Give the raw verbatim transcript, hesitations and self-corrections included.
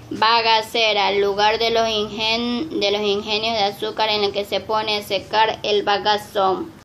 Bagacera, lugar de los, ingen de los ingenios de azúcar en el que se pone a secar el bagazón.